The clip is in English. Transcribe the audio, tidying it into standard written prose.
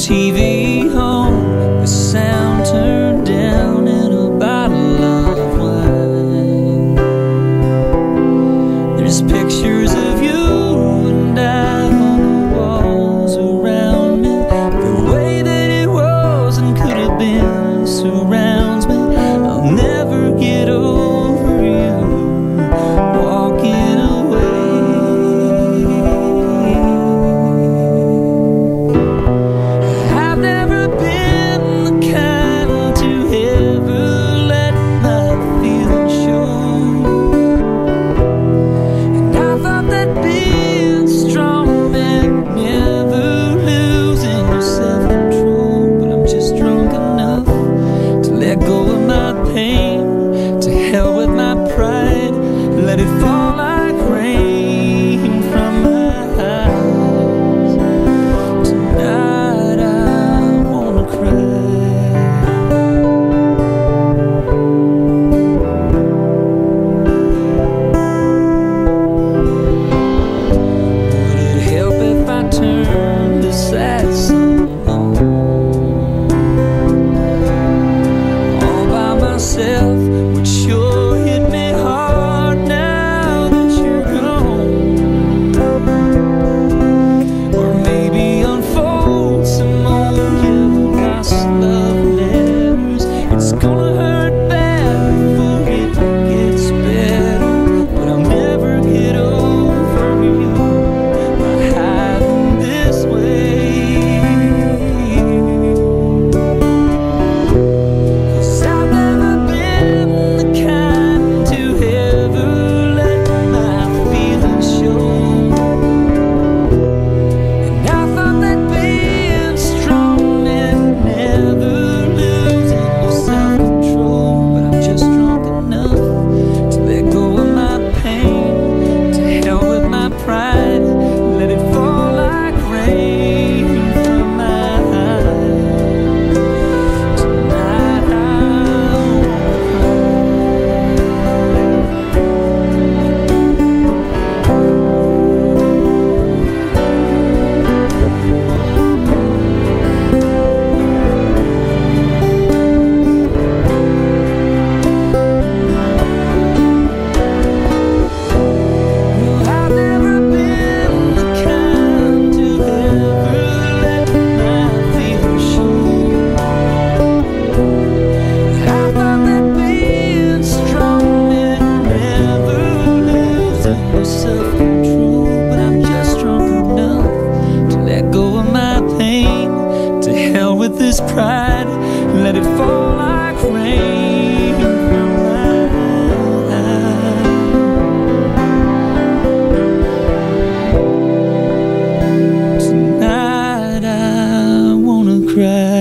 TV home, the sound turned down, and a bottle of wine. There's pictures of you and I on the walls around me. The way that it was and could have been surrounds me. I'll never get over you walking away. I've never been the kind to ever let my feelings show, and I thought that being strong meant never losing your self-control. But I'm just drunk enough to let go of my pain. To hell with my pride, let it fall like rain from my eyes. Tonight I wanna cry. Would it help if I turned this sad song on all by myself? Would sure hit me hard now that you're gone. Or maybe unfold some old lost love letters. It's gonna hurt bad before it gets better, but I'll never get over you by hiding this way. 'Cause I've never been the kind to ever let my feelings show, and I thought that being strong meant never losing your self-control. But I'm just drunk enough to let go of my pain. To hell with my pride, let it fall like rain from my eyes. Tonight I Well, I've never been the kind to ever let my feelings show. I thought that being strong meant never losing your self-control. But I'm just drunk enough to let go of my pain. To hell with this pride, let it fall like rain from my eyes. Tonight I wanna cry.